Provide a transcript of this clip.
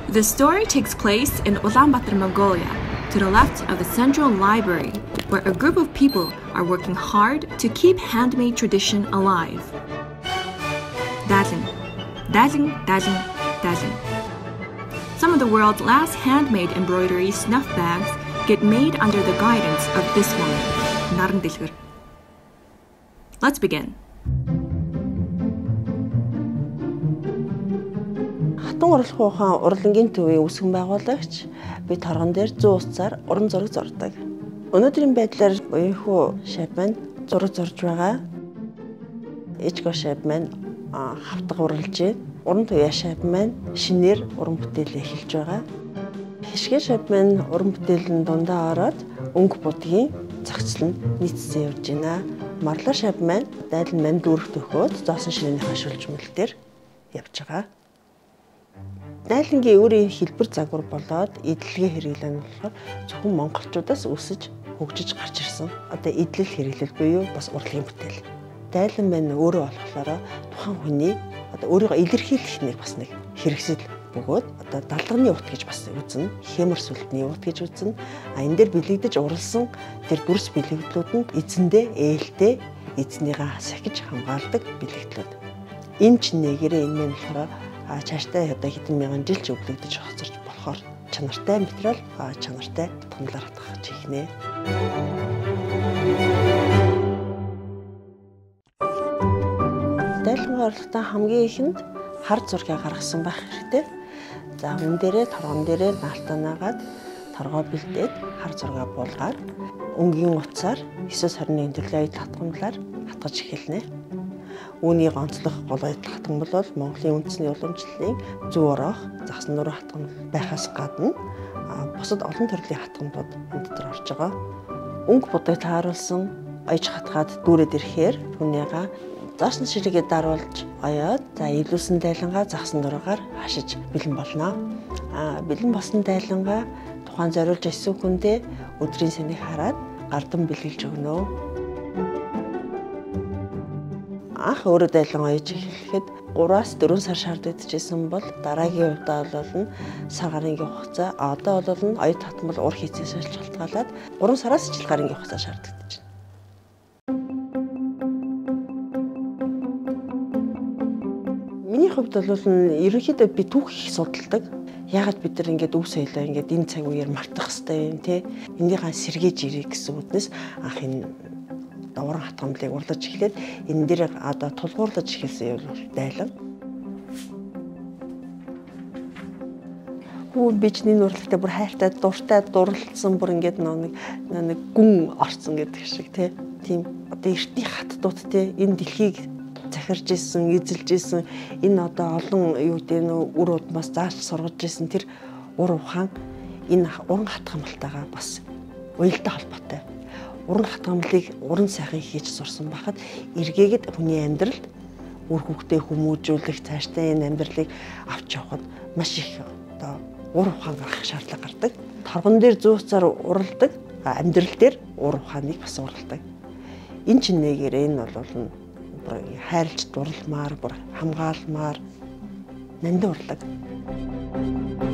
The story takes place in Ulaanbaatar, Mongolia, to the left of the Central Library, where a group of people are working hard to keep handmade tradition alive. Dazzling, dazzling, dazzling, dazzling. Some of the world's last handmade embroidery snuff bags get made under the guidance of this woman, Наран Дэлгэр. Let's begin. Хатан урлах ухаан урлагийн төвийн үүсгэн байгуулагч би торгон дээр 100 усцаар уран зураг зурдаг. Өнөөдрийн байдлаар буянхуу шав маань зураг зурж байгаа. Ичго шав маань хавтга урлж байна. Уран туяа шав маань шинээр уран бүтээлээ эхэлж байгаа. Хишгэ шав маань уран бүтээл нь дундаа ороод өнгө будгийн цагцлан нийцсэн явж байна. Марлаа шав маань дайлан маань дүүрэх төхөөд зоосон ширээний хашуулжмал дээр явж байгаа. Дайлангийн өөрийн хэлбэр загвар болоод эдлэгээ хэрэглэн болохоор зөвхөн монголчуудаас өсөж хөгжиж гарч ирсэн. Одоо эдлэл хэрэглэл буюу бас урлагийн бүтээл. Дайлан маань өөрөө болохоор тухайн хүний одоо өөрийгөө илэрхийлэх нэг бас нэг хэрэгсэл бөгөөд одоо далганы урт гэж бас үзнэ. Хэмэр сүлтний урт гэж үзнэ. Энэ дээр бэлэгдэж уралсан тэр бүрс бэлэгдлүүд нь эзэндээ ээлтэй эзнийгээ сахиж хамгаалдаг бэлэгдлүүд. Энэ ч нэгээрээ энэ маань болохоор цаашдаа одоо хэдэн мянган жил ч өвлөгдөж хоцорч болохоор чанартай материал чанартай тунлаар хатгах чихнэ. Дайлан урлагтаа хамгийн ихэнд хар зургийг гаргасан байх хэрэгтэй. За хүн дээрээ торгон дээрээ наалтанаагаад торгоо бэлдээд хар зургаа буулгаар өнгийн утсаар 921 төрлөө татгамлаар хатгаж эхэлнэ. Үүнийг онцлох гол хатгам бол Монголын үндэсний уламжлалын зөв орох загсан нуруу хатгам байхаас гадна бусад олон төрлийн хатгамтууд энэ дотор орж байгаа. Өнгө будыг тааруулсан оёж хатгаад дүүрээд ирэхээр түүнийга зоосон ширээгээ даруулж оёод за илүүсэн дайлангаа загсан нуруугаар хашиж бэлэн болно. Бэлэн болсон дайлангаа тухайн зориулж ирсэн хүндээ өдрийн сэнийг хараад гардан бэлгэлж өгнө. Анх өөрөө дайлан оёж эхлэхэд 3-аас 4 сар шаардагдчихсэн бол дараагийн удаа бол сар гарангийн хугацаа одоо бол оёд татмал ур хийцээс шалтгаалаад 3 сараас жил гарангийн хугацаа шаардлагатай. Миний хувьд бол ерөнхийдөө би түүх их судалдаг. Яагаад бид нар ингээд өв соёлоо ингээд энэ цаг үеэр мартах хэрэгтэй юм те. Энийгээ сэргээж ирэх гэсэн үднэс анх энэ уран хатгамлыг урлаж эхлээд энэ дээр одоо тулгуурлаж эхэлсэн юм бол дайлан. Хүн бичний урлагтай бүр хайртай дуртай дурлалцсан бүр ингээд нэг гүн орцсон гэдэг шиг тийм одоо эртний хаттууд энэ дэлхийг захирж исэн, эзэлж исэн энэ одоо олон юу гэдэг нь үр удмаас зааж сургаж исэн тэр ур ухаан энэ уран хатгамлтайгаа бас уялдаа холбоотой. Уран хатгамлыг уран сайхан хийж сурсан байхад эргээгээд хүний амьдралд үр хөвгтэй хүмүүжүүлэх цаашдаа энэ амьдралыг авч явахад маш их одоо ур ухаан гаргах шаардлага гардаг. Торгон дээр 100 цаар уралдаг, амьдрал дээр ур ухааныг бас уралдаг. Энэ ч нэгээрээ энэ бол хайрлж дурламаар, бүр хамгаалмаар нандин урлаг.